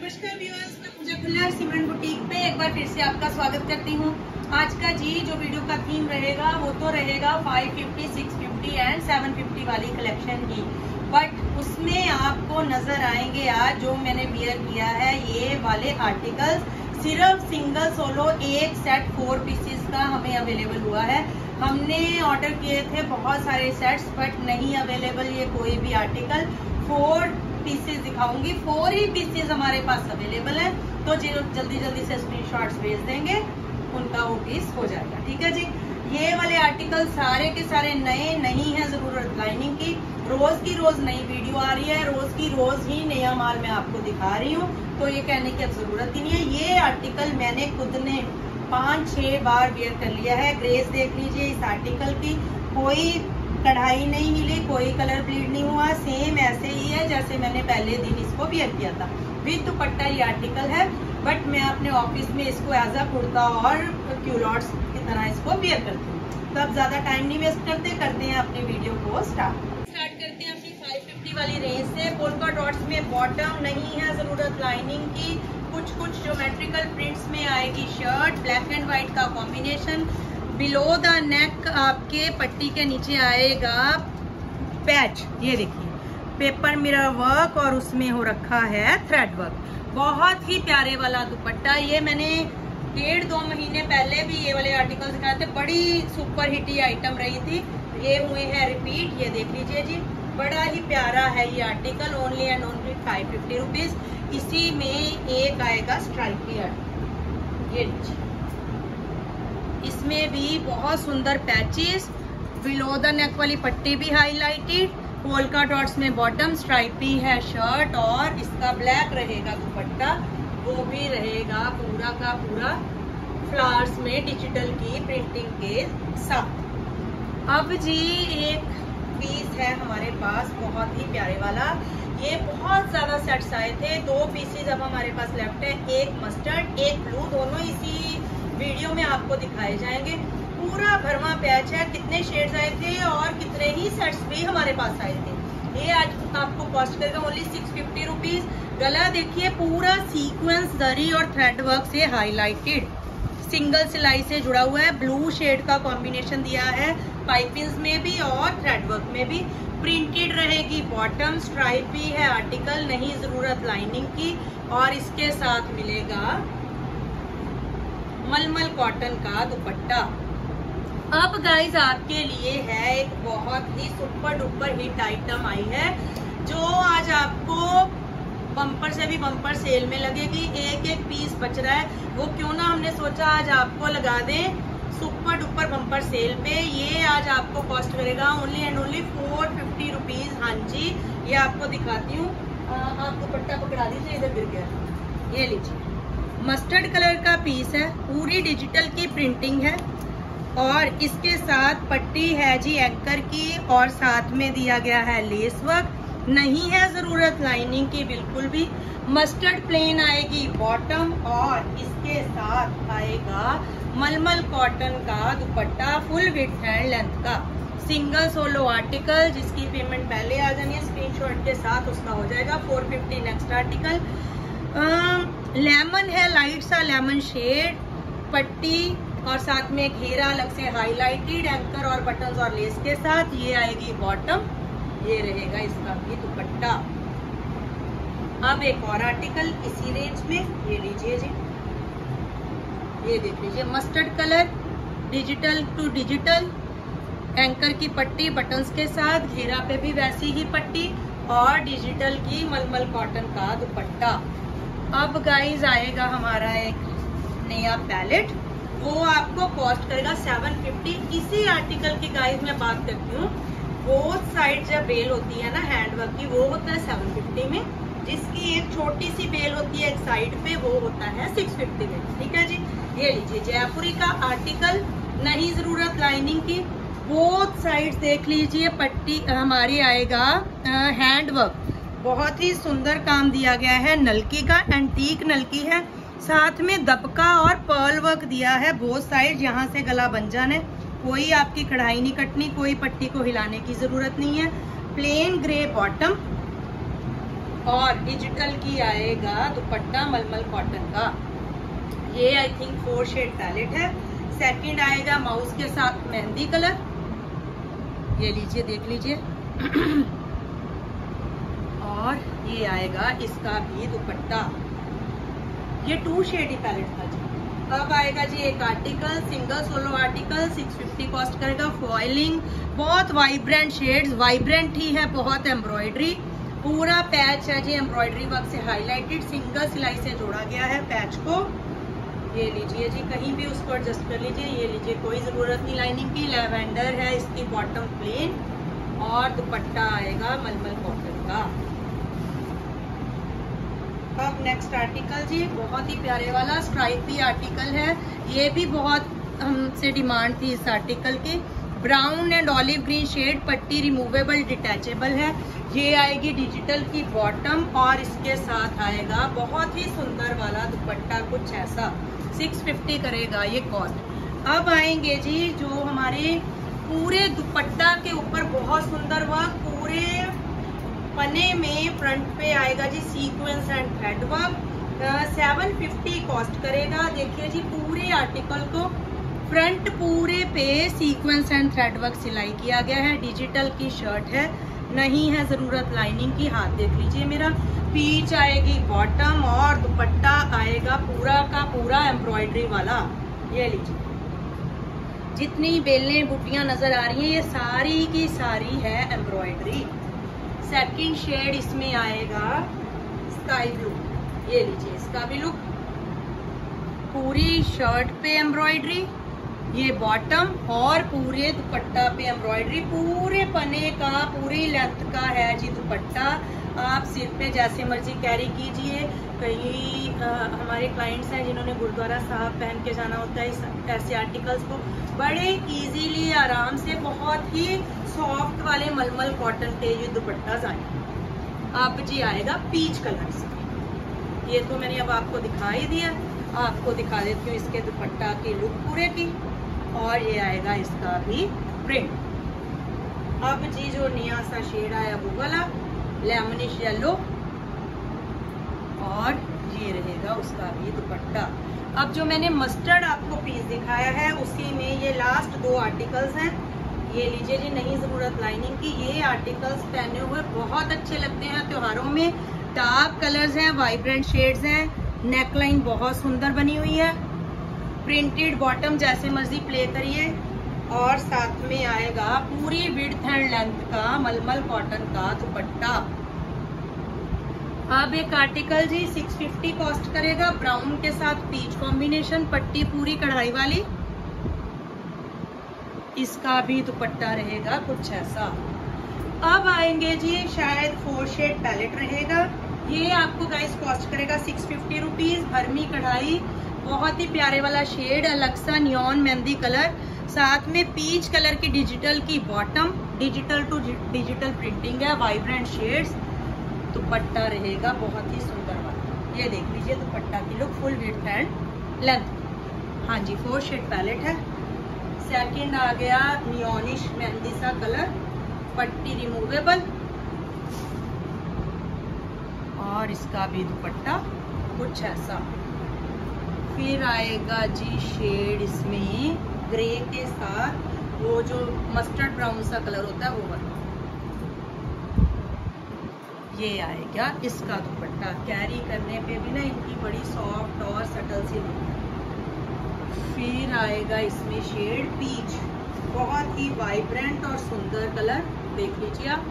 नमस्कार व्यूअर्स, मैं पूजा खुल्लर सिमरन बुटीक पे एक बार फिर से आपका स्वागत करती हूँ। आज का जी जो वीडियो का थीम रहेगा वो तो रहेगा 550, 650 एंड 750 वाली कलेक्शन की। बट उसमें आपको नजर आएंगे आज जो मैंने वियर किया है ये वाले आर्टिकल्स, सिर्फ सिंगल सोलो एक सेट 4 पीसेस का हमें अवेलेबल हुआ है। हमने ऑर्डर किए थे बहुत सारे सेट्स बट नहीं अवेलेबल ये कोई भी आर्टिकल। 4 पीसेस दिखाऊंगी, 4 ही पीसेस हमारे पास अवेलेबल है, तो जो जल्दी जल्दी से स्क्रीनशॉट्स भेज देंगे उनका वो पीस हो जाएगा। ठीक है जी। ये वाले आर्टिकल सारे के सारे नए नहीं है, जरूरत लाइनिंग की। रोज की रोज नई वीडियो आ रही है, रोज की रोज ही नया माल मैं आपको दिखा रही हूँ, तो ये कहने की अब जरूरत ही नहीं है। ये आर्टिकल मैंने खुद ने 5-6 बार वेयर कर लिया है। ग्रेस देख लीजिए इस आर्टिकल की, कोई कढ़ाई नहीं मिली, कोई कलर ब्लीड नहीं हुआ, सेम ऐसे ही है जैसे मैंने पहले दिन इसको वियर किया था। विद दुपट्टा ये आर्टिकल है, बट मैं अपने ऑफिस में इसको एज अ कुर्ता और क्यूलॉट्स की तरह इसको वियर करती हूँ। तो अब ज्यादा टाइम नहीं वेस्ट करते हैं अपनी वीडियो को स्टार्ट करते हैं अपनी 550 वाली रेंज से। पोल्का डॉट्स में बॉटम नहीं है, जरूरत लाइनिंग की। कुछ ज्योमेट्रिकल प्रिंट्स में आएगी शर्ट, ब्लैक एंड व्हाइट का कॉम्बिनेशन। बिलो द नेक आपके पट्टी के नीचे आएगा पैच, ये देखिए पेपर मिरर वर्क और उसमें हो रखा है थ्रेड वर्क। बहुत ही प्यारे वाला दुपट्टा। ये मैंने 1.5-2 महीने पहले भी ये वाले आर्टिकल दिखाए थे, बड़ी सुपर हिटी आइटम रही थी। ये हुए हैं रिपीट, ये देख लीजिए जी, बड़ा ही प्यारा है ये article. Only and only 550 rupees. इसी में एक आएगा स्ट्राइपी ये लीजिए, इसमें भी बहुत सुंदर पैचेस, बिलो द नेक वाली पट्टी भी हाईलाइटेड, पोल्का डॉट्स में बॉटम, स्ट्राइपी है शर्ट और इसका ब्लैक रहेगा दुपट्टा, वो भी रहेगा पूरा का पूरा फ्लावर्स में डिजिटल की प्रिंटिंग के साथ। अब जी एक पीस है हमारे पास बहुत ही प्यारे वाला। ये बहुत ज्यादा सेट्स आए थे, 2 पीसेज अब हमारे पास लेफ्ट है, एक मस्टर्ड एक ब्लू, दोनों इसी वीडियो में आपको दिखाए जाएंगे। पूरा भरमा पैच है, कितने शेड्स आए थे और कितने ही सेट्स भी हमारे पास आए थे। ये आज आपको कॉस्ट करेगा ओनली 650 रुपीज। गला देखिए पूरा सीक्वेंस जरी और थ्रेड वर्क से हाईलाइटेड, सिंगल सिलाई से जुड़ा हुआ है। ब्लू शेड का कॉम्बिनेशन दिया है पाइपिंग्स में भी और थ्रेड वर्क में भी। प्रिंटेड रहेगी बॉटम, स्ट्राइपी है आर्टिकल, नहीं जरूरत लाइनिंग की। और इसके साथ मिलेगा मलमल कॉटन का दुपट्टा। अब गाइज आपके लिए है एक बहुत ही सुपर डुपर हिट आइटम आई है, जो आज आपको बम्पर से भी बम्पर सेल में लगेगी। एक पीस बच रहा है, वो क्यों ना हमने सोचा आज आपको लगा दें सुपर डुपर बम्पर सेल पे। ये आज आपको कॉस्ट करेगा ओनली एंड ओनली 450 रुपीज। हाँ जी, ये आपको दिखाती हूँ। आप दुपट्टा पकड़ा दीजिए, इधर गिर गया। ये लीजिए, मस्टर्ड कलर का पीस है, पूरी डिजिटल की प्रिंटिंग है और इसके साथ पट्टी है जी एंकर की और साथ में दिया गया है लेस वर्क। नहीं है जरूरत लाइनिंग की बिल्कुल भी। मस्टर्ड प्लेन आएगी बॉटम और इसके साथ आएगा मलमल कॉटन का dupatta, full width and length का। सिंगल सोलो आर्टिकल जिसकी पेमेंट पहले आ जानी है स्क्रीनशॉट के साथ, उसका हो जाएगा 450। नेक्स्ट आर्टिकल लेमन है, लाइट सा लेमन शेड, पट्टी और साथ में घेरा अलग से हाईलाइटेड, एंकर और बटन्स और लेस के साथ। ये आएगी बॉटम, ये रहेगा इसका भी दुपट्टा। अब एक और आर्टिकल इसी रेंज में, ये लीजिए जी, ये देख लीजिए, mustard colour, digital to digital, anchor की पट्टी बटन्स के साथ, घेरा पे भी वैसी ही पट्टी और डिजिटल की मलमल कॉटन का दुपट्टा। अब गाइज आएगा हमारा एक नया पैलेट, वो आपको कॉस्ट करेगा 750। इसी आर्टिकल की गाइज मैं बात करती हूँ, बोथ साइड जब बेल होती है ना हैंडवर्क की, वो होता है 750 में। जिसकी एक छोटी सी बेल होती है एक साइड पे, वो होता है 650 में। ठीक है जी। ये लीजिए जयपुरी का आर्टिकल, नहीं जरूरत लाइनिंग की। बोथ साइड देख लीजिए, पट्टी हमारी आएगा हैंडवर्क, बहुत ही सुंदर काम दिया गया है। नलकी का एंटीक नलकी है, साथ में दबका और पर्ल वर्क दिया है बोथ साइड, यहाँ से गला बन जाना है। कोई आपकी कढ़ाई नहीं कटनी, कोई पट्टी को हिलाने की जरूरत नहीं है। प्लेन ग्रे बॉटम और डिजिटल की आएगा दुपट्टा मलमल कॉटन का। ये आई थिंक 4 शेड पैलेट है। सेकंड आएगा माउस के साथ मेहंदी कलर, ये लीजिए देख लीजिए। और ये आएगा इसका भी दुपट्टा। ये 2 शेड ही पैलेट था जी। अब आएगा जी एक article, single solo article, 650 cost करेगा। फॉइलिंग, बहुत वाइब्रेंट शेड्स, वाइब्रेंट ही है, बहुत एम्ब्रॉयडरी, पूरा पैच है जी एम्ब्रॉयडरी वर्क से हाईलाइटेड, सिंगल सिलाई से जोड़ा गया है पैच को। ये लीजिए जी, कहीं भी उसको एडजस्ट कर लीजिए। ये लीजिए, कोई जरूरत नहीं लाइनिंग की। लैवेंडर है इसकी बॉटम प्लेन और दुपट्टा आएगा मलमल कॉटन का। अब नेक्स्ट आर्टिकल जी, बहुत ही प्यारे वाला स्ट्राइपी आर्टिकल है। ये भी बहुत हमसे डिमांड थी इस आर्टिकल की। Brown and olive green shade, पट्टी रिमूवेबल डिटैचेबल है। ये आएगी डिजिटल की बॉटम और इसके साथ आएगा बहुत ही सुंदर वाला दुपट्टा, कुछ ऐसा 650 करेगा ये कॉस्ट। अब आएंगे जी जो हमारे पूरे दुपट्टा के ऊपर बहुत सुंदर वर्क, पूरे पन्ने में फ्रंट पे आएगा जी sequence and thread work, 750 cost करेगा। देखिए जी, पूरे आर्टिकल को फ्रंट पूरे पे सीक्वेंस एंड थ्रेड वर्क सिलाई किया गया है। डिजिटल की शर्ट है, नहीं है जरूरत लाइनिंग की। हाथ देख लीजिए मेरा। पीच आएगी बॉटम और दुपट्टा आएगा पूरा का पूरा एम्ब्रॉयडरी वाला। ये लीजिए, जितनी बेलें बुटियां नजर आ रही हैं ये सारी की सारी है एम्ब्रॉयडरी। सेकंड शेड इसमें आएगा स्काई ब्लू। ये लीजिए, इसका भी लुक, पूरी शर्ट पे एम्ब्रॉयडरी, ये बॉटम और पूरे दुपट्टा पे एम्ब्रॉयडरी, पूरे पने का पूरी लेंथ का है जी दुपट्टा। आप सिर पे जैसे मर्जी कैरी कीजिए। कई हमारे क्लाइंट्स हैं जिन्होंने गुरुद्वारा साहब पहन के जाना होता है ऐसे आर्टिकल्स को, बड़े इजीली आराम से बहुत ही सॉफ्ट वाले मलमल कॉटन के ये दुपट्टा आए। अब जी आएगा पीच कलर से। ये तो मैंने अब आपको दिखा ही दिया, आपको दिखा देती हूँ इसके दुपट्टा की लुक पूरे की। और ये आएगा इसका भी प्रिंट। अब जी जो नया सा शेड आया वो वाला लेमनिश येलो, और ये रहेगा उसका भी दुपट्टा। अब जो मैंने मस्टर्ड आपको पीस दिखाया है उसी में ये लास्ट 2 आर्टिकल्स हैं। ये लीजिए जी, नहीं जरूरत लाइनिंग की। ये आर्टिकल्स पहने हुए बहुत अच्छे लगते हैं त्योहारों में। डार्क कलर्स हैं, वाइब्रेंट शेड्स हैं, नेकलाइन बहुत सुंदर बनी हुई है, प्रिंटेड बॉटम जैसे मर्जी प्ले करिए। और साथ में आएगा पूरी विड्थ एंड लेंथ का मलमल कॉटन का दुपट्टा। अब एक आर्टिकल जी 650 कॉस्ट करेगा। ब्राउन के साथ पीच कॉम्बिनेशन, पट्टी पूरी कढ़ाई वाली, इसका भी दुपट्टा रहेगा कुछ ऐसा। अब आएंगे जी शायद 4 शेड पैलेट रहेगा। ये आपको गाइस कॉस्ट करेगा 650 रुपीज। भरमी कढ़ाई, बहुत ही प्यारे वाला शेड, अलग सा नियॉन मेहंदी कलर, साथ में पीच कलर की डिजिटल की bottom, digital to digital printing है, वाइब्रेंट शेड्स। दुपट्टा रहेगा बहुत ही सुंदर वाला। ये देख लीजिए दुपट्टा की look, full width and length. हाँ जी, 4 शेड पैलेट है। सेकंड आ गया नियॉनिश मेहंदी सा कलर, पट्टी रिमूवेबल, और इसका भी दुपट्टा कुछ ऐसा। फिर आएगा जी शेड इसमें ग्रे के साथ, वो जो मस्टर्ड ब्राउन सा कलर होता है वो वाला। ये आएगा इसका दुपट्टा। कैरी करने पे भी ना इनकी बड़ी सॉफ्ट और सटल सी लुक है। फिर आएगा इसमें शेड पीच, बहुत ही वाइब्रेंट और सुंदर कलर, देख लीजिए आप।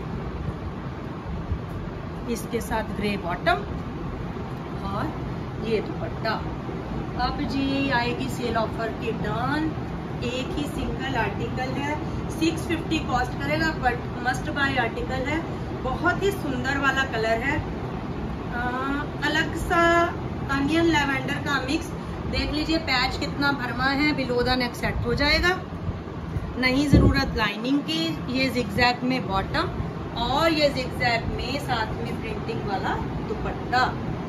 इसके साथ ग्रे बॉटम और ये दुपट्टा। अब जी आएगी सेल ऑफर की डन। एक ही सिंगल आर्टिकल है, 650 कॉस्ट करेगा, बट मस्ट बाय आर्टिकल है। बहुत ही सुंदर वाला कलर है, अलग सा अनियन लैवेंडर का मिक्स। देख लीजिए पैच कितना भरमा है, बिलो द नेक सेट हो जाएगा, नहीं जरूरत लाइनिंग की। ये जिगजैग में बॉटम और ये जिगजैग में साथ में प्रिंटिंग वाला दुपट्टा।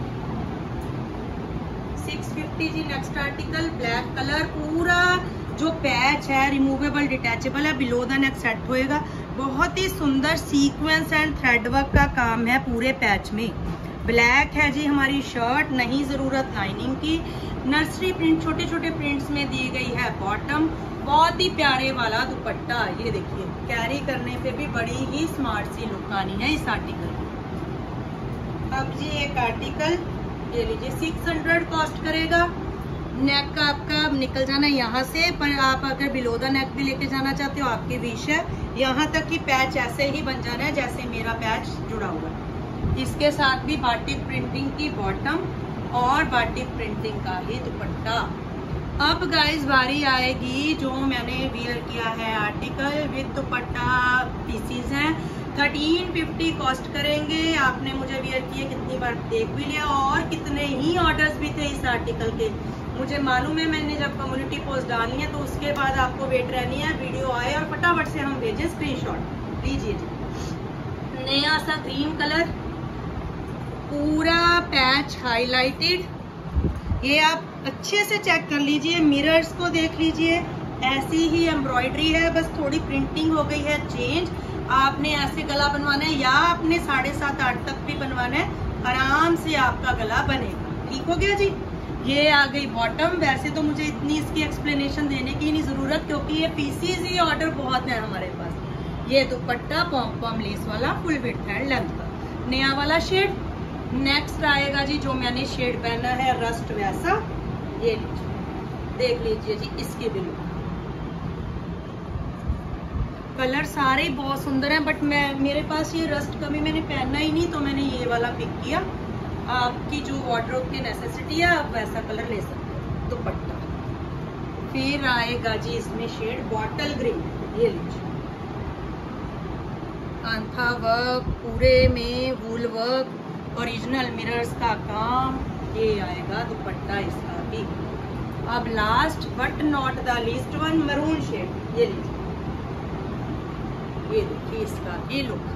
650 जी। नेक्स्ट आर्टिकल ब्लैक कलर, पूरा जो पैच है रिमूवेबल डिटैचेबल है, बिलो द नेक सेट होएगा। बहुत ही सुंदर सीक्वेंस एंड थ्रेड वर्क का काम है पूरे पैच में। ब्लैक है जी हमारी शर्ट, नहीं जरूरत लाइनिंग की। नर्सरी प्रिंट छोटे छोटे प्रिंट्स में दी गई है बॉटम। बहुत ही प्यारे वाला दुपट्टा, ये देखिए कैरी करने पे भी बड़ी ही स्मार्ट सी लुक आनी है इस आर्टिकल की। अब जी एक आर्टिकल ये लीजिए 600 कॉस्ट करेगा। नेक का आपका निकल जाना है यहाँ से, पर आप अगर बिलो द नेक भी लेके जाना चाहते हो आपकी विश है। यहाँ तक कि पैच ऐसे ही बन जाना है जैसे मेरा पैच जुड़ा हुआ है। इसके साथ भी बाटिक प्रिंटिंग की बॉटम और बाटिक प्रिंटिंग का ही दुपट्टा। अब गाइस बारी आएगी जो मैंने वियर किया है आर्टिकल विद दुपट्टा पीसीज हैं। 1350 कॉस्ट करेंगे। आपने मुझे वियर किए कितनी बार देख भी लिया और कितने ही ऑर्डर्स भी थे इस आर्टिकल के, मुझे मालूम है। मैंने जब कम्युनिटी पोस्ट डाली है तो उसके बाद आपको वेट रहनी है, वीडियो आए और फटाफट से हम भेजें स्क्रीनशॉट। लीजिए जी नया सा क्रीम कलर, पूरा पैच हाईलाइटेड। ये आप अच्छे से चेक कर लीजिए, मिरर्स को देख लीजिए, ऐसी ही एम्ब्रॉयडरी है, बस थोड़ी प्रिंटिंग हो गई है चेंज। आपने ऐसे गला बनवाना है या आपने 7.5-8 तक भी बनवाना है, आराम से आपका गला बनेगा। ठीक हो गया जी। ये आ गई बॉटम। वैसे तो मुझे इतनी इसकी एक्सप्लेनेशन देने की नहीं जरूरत क्योंकि ये पीसीज ही ऑर्डर बहुत है हमारे पास। ये दुपट्टा पॉम पॉम लेस वाला फुल विड्थ एंड लेंथ का नया वाला शेड। नेक्स्ट आएगा जी जो मैंने शेड पहना है रस्ट वैसा, ये लीजिए देख लीजिए जी इसके भी लुक। कलर सारे ही बहुत सुंदर हैं, बट मेरे पास ये रस्ट कभी मैंने पहना ही नहीं तो मैंने ये वाला पिक किया। आपकी जो वार्डरोब की नेसेसिटी है आप वैसा कलर ले सकते हो। दुपट्टा फिर आएगा जी इसमें शेड बॉटल ग्रीन, ये लीजिए कांथा वर्क पूरे में, वूल वर्क, ओरिजिनल मिरर्स का काम। ये आएगा दुपट्टा इसका भी। अब last but not the least one maroon shade, ये लीजिए ये देखिए इसका ये लुक।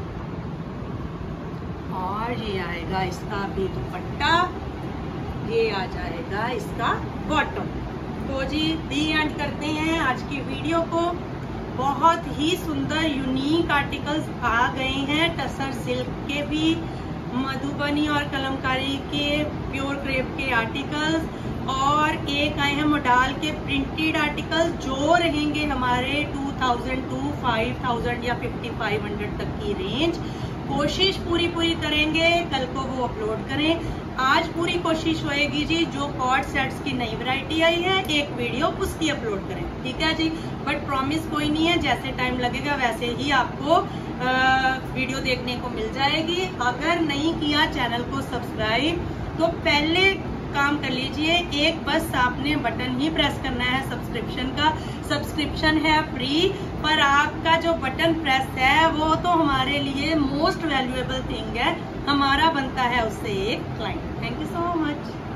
और ये आएगा इसका भी दुपट्टा, ये आ जाएगा इसका बॉटम। तो जी दी एंड करते हैं आज की वीडियो को। बहुत ही सुंदर यूनिक आर्टिकल्स आ गए हैं, टसर सिल्क के भी, मधुबनी और कलमकारी के प्योर क्रेप के आर्टिकल्स, और एक आए हैं मोडाल के प्रिंटेड आर्टिकल्स जो रहेंगे हमारे 2000 to 5000 या 5500 तक की रेंज। कोशिश पूरी करेंगे कल को वो अपलोड करें। आज पूरी कोशिश होएगी जी जो कॉर्ड सेट्स की नई वैरायटी आई है एक वीडियो उसकी अपलोड करें, ठीक है जी। बट प्रॉमिस कोई नहीं है, जैसे टाइम लगेगा वैसे ही आपको वीडियो देखने को मिल जाएगी। अगर नहीं किया चैनल को सब्सक्राइब तो पहले काम कर लीजिए, एक बस आपने बटन ही प्रेस करना है सब्सक्रिप्शन का। सब्सक्रिप्शन है फ्री, पर आपका जो बटन प्रेस है वो तो हमारे लिए मोस्ट वैल्यूएबल थिंग है, हमारा बनता है उससे एक client. Thank you so much.